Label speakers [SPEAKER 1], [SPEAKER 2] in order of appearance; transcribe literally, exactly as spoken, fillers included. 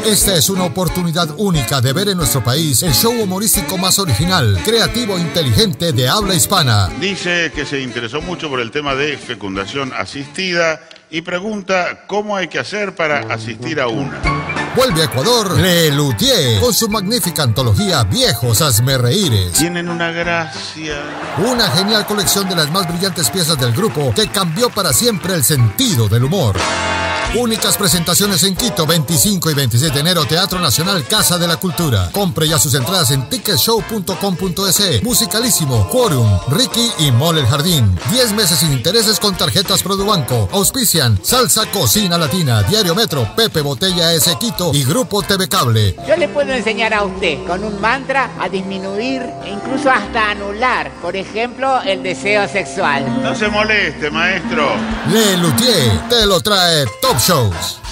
[SPEAKER 1] Esta es una oportunidad única de ver en nuestro país el show humorístico más original, creativo e inteligente de habla hispana.
[SPEAKER 2] Dice que se interesó mucho por el tema de fecundación asistida y pregunta cómo hay que hacer para asistir a una.
[SPEAKER 1] Vuelve a Ecuador Le Luthier con su magnífica antología Viejos Hazmerreíres.
[SPEAKER 2] Tienen una gracia.
[SPEAKER 1] Una genial colección de las más brillantes piezas del grupo que cambió para siempre el sentido del humor. Únicas presentaciones en Quito, veinticinco y veintiséis de enero, Teatro Nacional Casa de la Cultura. Compre ya sus entradas en ticket show punto com punto es. Musicalísimo, Quorum, Ricky y Mole el Jardín. diez meses sin intereses con tarjetas Produbanco. Auspician Salsa Cocina Latina, Diario Metro, Pepe Botella S. Quito y Grupo T V Cable.
[SPEAKER 3] Yo le puedo enseñar a usted con un mantra a disminuir e incluso hasta anular, por ejemplo, el deseo sexual.
[SPEAKER 2] No se moleste, maestro.
[SPEAKER 1] Le Luthier te lo trae Top Shows.